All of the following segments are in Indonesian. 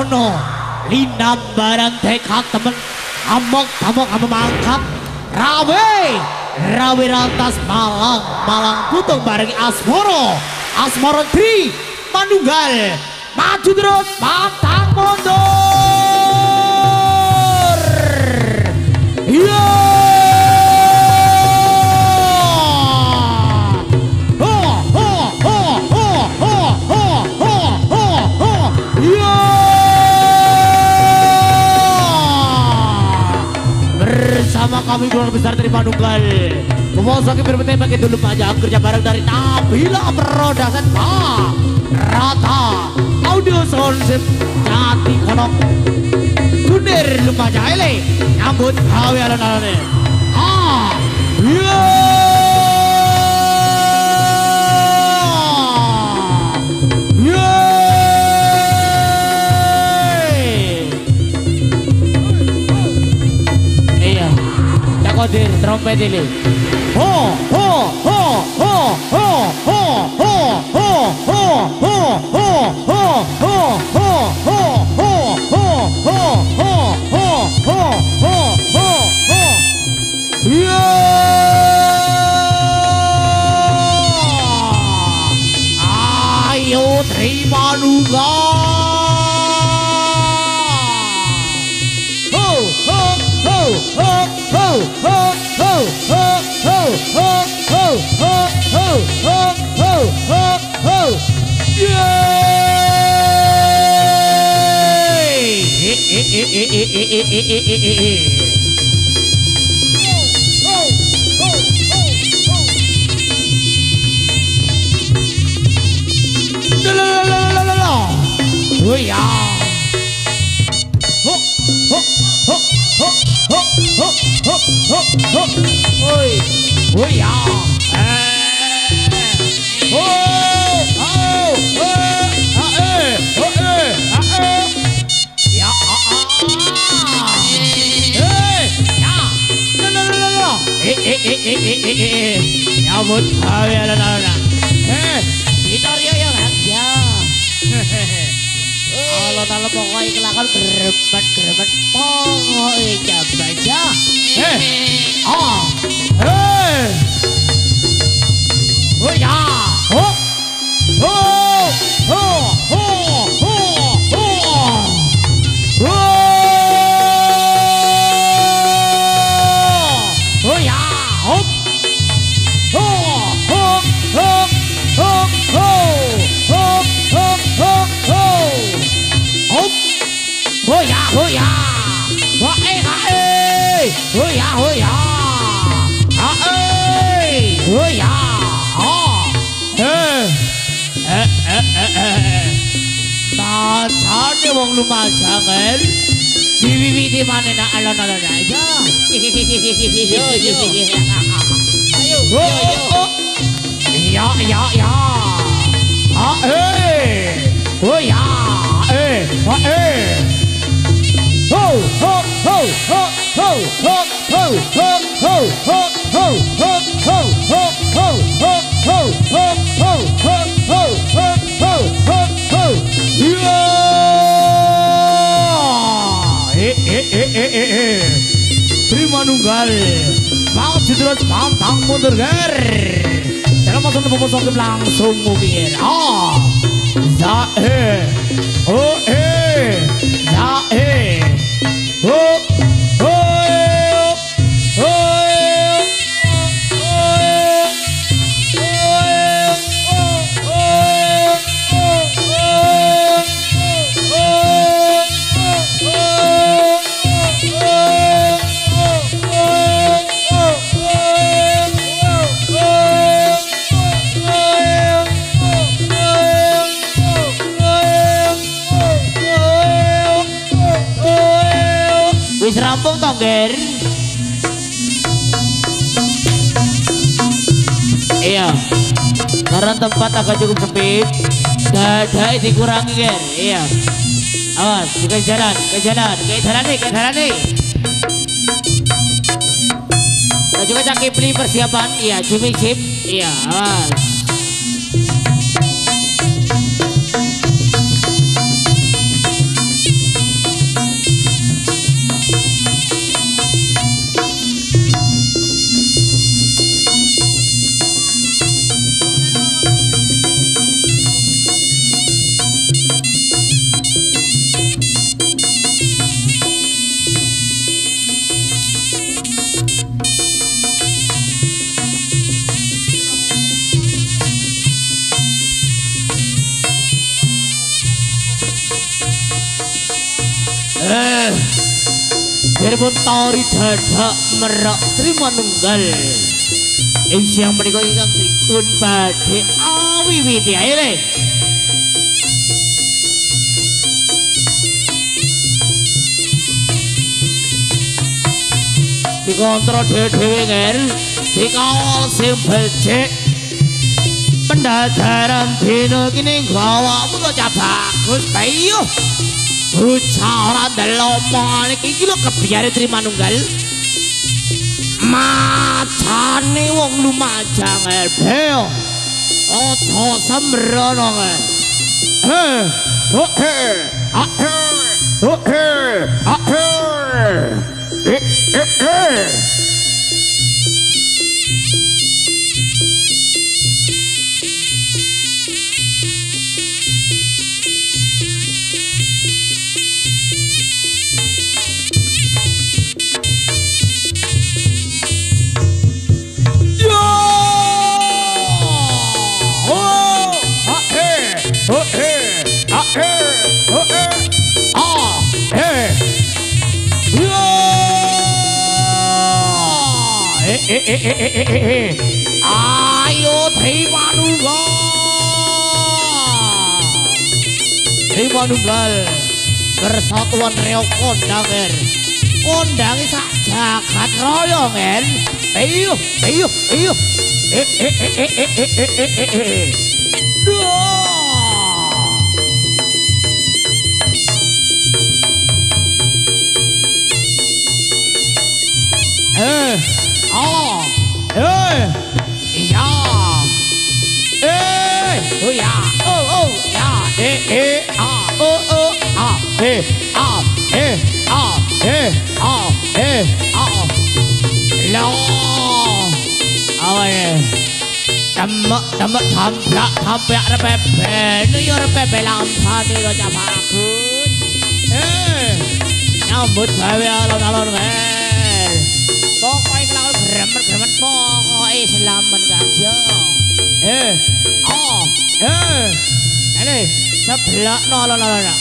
Prayono linambaran tekad temen amok tamok mangkat rawe rantas malang putung bareng Asmoro Tri Manunggal maju terus pantang mundur iya bersama kami keluarga besar dari Manunggal memasuki bertembak itu dulu aja kerja bareng dari Nabila Production Rata Audio Soundship Jati Konok Kunir lupa aja ele nyambut gawe alon-alone Kodir trompet ini ho ho ho ho ho ho ho ho ho ho ho ho ho ho ho ho ho ho ayo terima Manunggal oh ya oh ya nyambut gawe alon-alon gitar ya alon-alon pokoknya kelakon geremet pokoknya coba aja oh ya Tacane wong lumajangan diwiwiti maneh nak alon-alon aja yo ayo yo oh ya ho ho ho ho ho ho ho ho ho ho ho ho ho ho ho ho ho Tri Manunggal mau terus pantang mundur ger dalam masa pemusok langsung mungkin zae oh zae oh wis rampung toh Ger iya karena tempat agak cukup sempit dada dikurangi Ger iya awas ke jalan nih kita juga cakip beli persiapan iya Jimmy Chip iya awas biarpun tori dadak merak Trimanunggal ing siang menika ingkang dipun badhe awiwiti ayo le dikontrol dhewe-dhewe kan dikawal sing becik pendadaran dina kini gawamu kok cah bagus bayu bocah ora ndelok omongan iki lho kebiare Trimanunggal macane wong lumajang beo aja sembrono ayo Trimanunggal Persatuan Reok kondangan kondangi sak jagat raya men ayo Demek tamprak repebe nu yo repebe lampane kok cah bagus nyambut gawe alon-alon men pokoke kelawan gremet-gremet pokoke selamen kajo ini sebelah alon-alon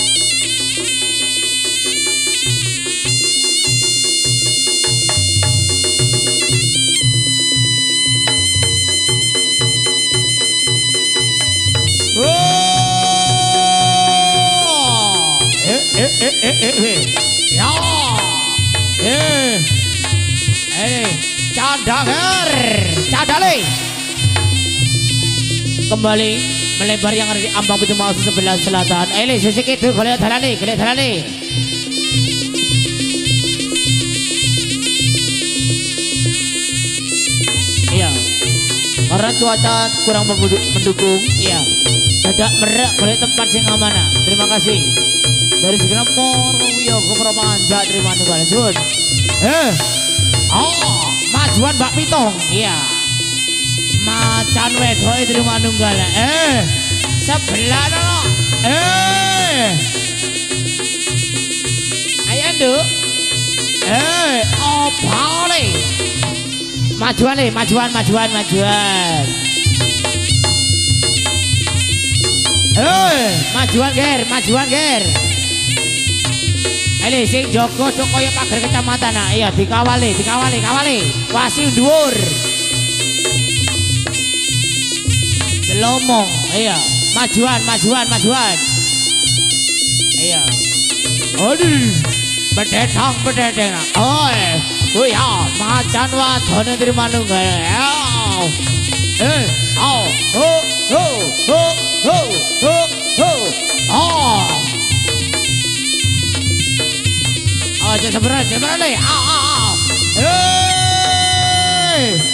Cadale kembali melebar yang ada di ambang pintu masuk sebelah selatan. Sisi kidul golek dalane. Iya. Karena cuaca kurang mendukung, iya. Dadak merak golek tempat sing aman. Terima kasih. Dari segala Wiyogo Pramanja Trimanunggal Sun. Majuan Mbak Pitong, iya. Macan wedoke Trimanunggal. Sebelah no. Ayo nduk. Apa le? Majuan. Majuan ger. Sing Joko Cokoyo pagar kecamatan iya dikawali. Wasi dhuwur. Delomong, iya. Majuan. Iya. Aduh. Bedetang. Oh ya, macan wadone Trimanunggal. Jangan seberan le.